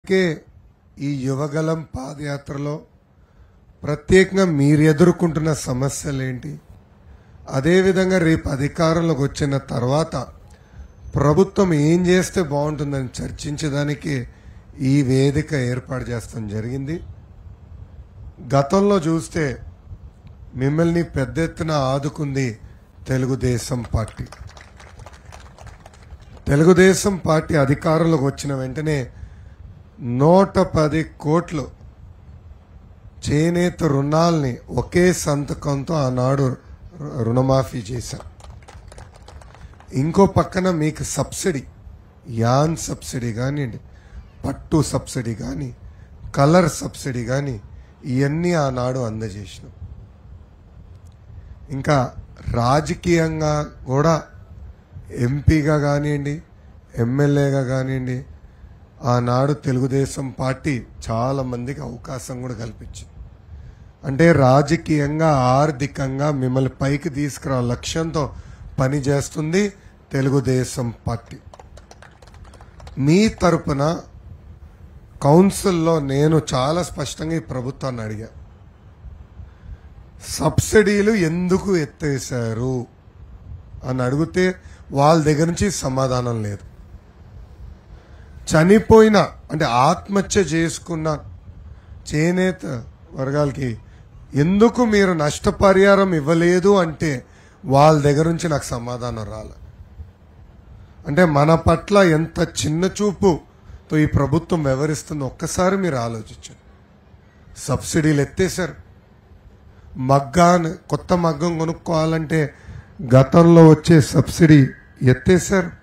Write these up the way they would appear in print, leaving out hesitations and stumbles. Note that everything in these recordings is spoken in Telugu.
అందుకే ఈ యువగలం పాదయాత్రలో ప్రత్యేకంగా మీరు ఎదుర్కొంటున్న సమస్యలు ఏంటి, అదేవిధంగా రేపు అధికారంలోకి వచ్చిన తర్వాత ప్రభుత్వం ఏం చేస్తే బాగుంటుందని చర్చించడానికి ఈ వేదిక ఏర్పాటు చేస్తాం జరిగింది. గతంలో చూస్తే మిమ్మల్ని పెద్ద ఎత్తున ఆదుకుంది తెలుగుదేశం పార్టీ. తెలుగుదేశం పార్టీ అధికారంలోకి వచ్చిన వెంటనే 110 కోట్లు చేనేత రుణాల్ని ఒకే సంతకంతో ఆనాడు రుణమాఫీ చేశాం. ఇంకో పక్కన మీకు సబ్సిడీ, యాన్ సబ్సిడీ కానివ్వండి, పట్టు సబ్సిడీ కానీ, కలర్ సబ్సిడీ కానీ, ఇవన్నీ ఆనాడు అందజేసినాం. ఇంకా రాజకీయంగా కూడా ఎంపీగా కానివ్వండి, ఎమ్మెల్యేగా కానివ్వండి, ఆనాడు తెలుగుదేశం పార్టీ చాలా మందికి అవకాశం కూడా కల్పించింది. అంటే రాజకీయంగా ఆర్థికంగా మిమ్మల్ని పైకి తీసుకురా లక్ష్యంతో పనిచేస్తుంది తెలుగుదేశం పార్టీ. మీ తరపున కౌన్సిల్లో నేను చాలా స్పష్టంగా ఈ ప్రభుత్వాన్ని అడిగా, సబ్సిడీలు ఎందుకు ఎత్తేశారు అని అడిగితే వాళ్ళ దగ్గర నుంచి సమాధానం లేదు. చనిపోయిన అంటే ఆత్మహత్య చేసుకున్న చేనేత వర్గాలకి ఎందుకు మీరు నష్టపరిహారం ఇవ్వలేదు అంటే వాళ్ళ దగ్గర నుంచి నాకు సమాధానం రాలే. అంటే మన పట్ల ఎంత చిన్న చూపుతో ఈ ప్రభుత్వం వ్యవహరిస్తుందో ఒక్కసారి మీరు ఆలోచించండి. సబ్సిడీలు ఎత్తేశారు. కొత్త మగ్గం కొనుక్కోవాలంటే గతంలో వచ్చే సబ్సిడీ ఎత్తేశారు.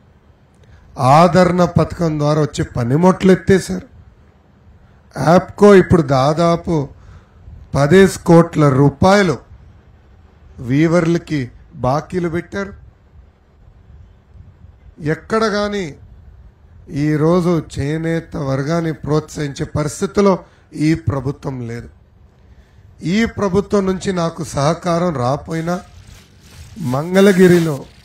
ఆదరణ పథకం ద్వారా వచ్చే పనిముట్లు ఎత్తేశారు. యాప్కో ఇప్పుడు దాదాపు 10 కోట్ల రూపాయలు వీవర్లకి బాకీలు పెట్టారు. ఎక్కడ కానీ ఈరోజు చేనేత వర్గాన్ని ప్రోత్సహించే పరిస్థితిలో ఈ ప్రభుత్వం లేదు. ఈ ప్రభుత్వం నుంచి నాకు సహకారం రాపోయినా మంగళగిరిలో